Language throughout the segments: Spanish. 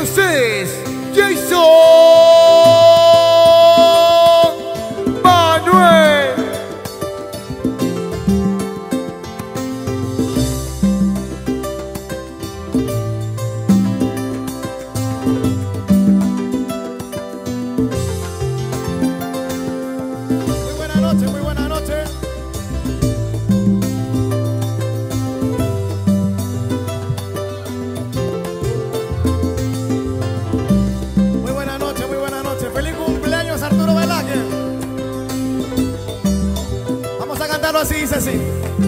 ustedes, Jason Manuel. Muy buenas noches, muy buenas noches. Muy buenas noches, muy buenas noches. Feliz cumpleaños, Arturo Velázquez. Vamos a cantarlo así, dice así.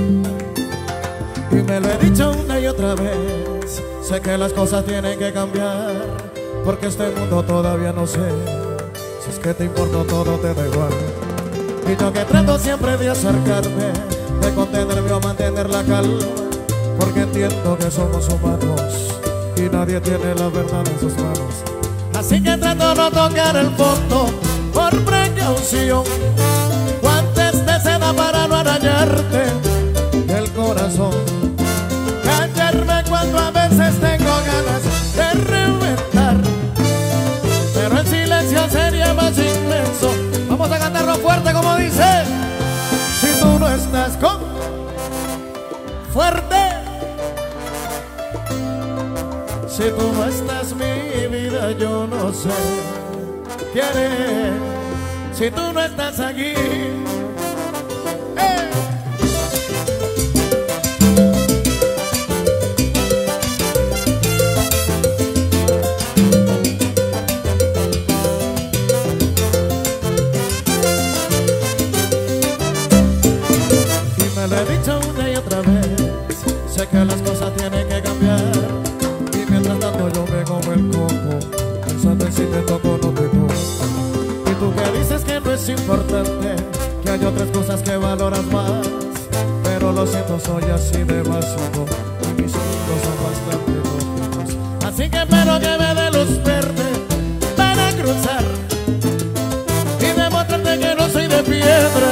Y me lo he dicho una y otra vez, sé que las cosas tienen que cambiar, porque este mundo todavía no sé si es que te importa o todo te da igual. Y yo que trato siempre de acercarme, de contenerme o mantener la calma, porque entiendo que somos humanos y nadie tiene la verdad en sus manos. Así que trato de no tocar el fondo por precaución, guantes de seda para no arañarte el corazón, callarme cuando a veces tengo ganas de reventar, pero el silencio sería más inmenso. Vamos a cantarlo fuerte como dice. Si tú no estás con fuerte, si tú no estás mi vida yo no sé qué haré. Si tú no estás aquí, lo he dicho una y otra vez, sé que las cosas tienen que cambiar, y mientras tanto yo me como el coco, pensando en si te toco o no te toco. Y tú que dices que no es importante, que hay otras cosas que valoras más, pero lo siento, soy así de básico y mis amigos son bastante lógicos. Así que espero que me dé luz verde para cruzar y demostrarte que no soy de piedra.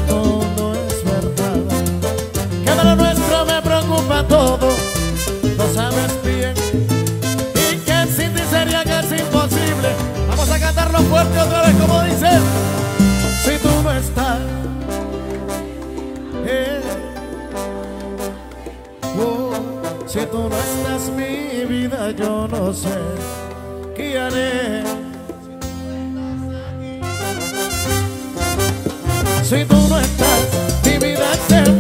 Lo nuestro me preocupa todo, lo sabes bien, y que sin ti sería casi imposible. Vamos a cantarlo fuerte otra vez como dice. Si tú no estás, si tú no estás mi vida yo no sé qué haré. Si tú no estás mi vida se